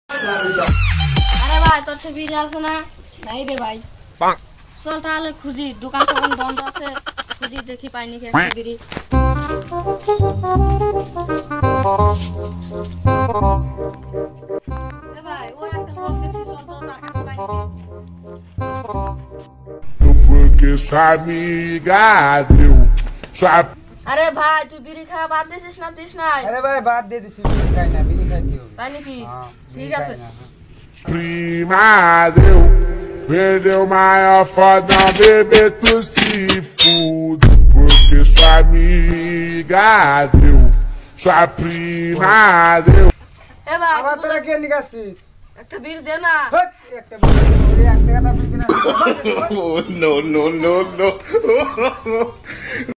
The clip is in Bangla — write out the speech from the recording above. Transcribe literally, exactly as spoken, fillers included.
আরে ভাই তোর তো বিড়ি আছে না? নাই রে ভাই। চল তাহলে খুঁজি, দোকান তখন বন্ধ আছে, খুঁজি দেখি পাইনি কি একটা বিড়ি। এ ভাই ও একটা লোক দেখছি, চল তো তার কাছে পাইনি। Porque sua amiga deu sua আরে ভাই তুই বিড়ি খাওয়া বাদ দিছিস না? দিস নাই? আরে ভাই বাদ দিয়ে দিছি, বিড়ি খাই না, বিড়ি খাই দিও। তাই নাকি? হ্যাঁ, ঠিক আছে। prima deu, perdeu maior foda, bebê tu se fude. Porque sua amiga deu, sua prima deu. এ ভাই আবার তুই তোরা কে নিকাছিস? একটা বিড়ি দে না। হট, একটা বিড়ি, বিড়ি এক টাকা দাম বিড়ি কিনা। Oh no no no no.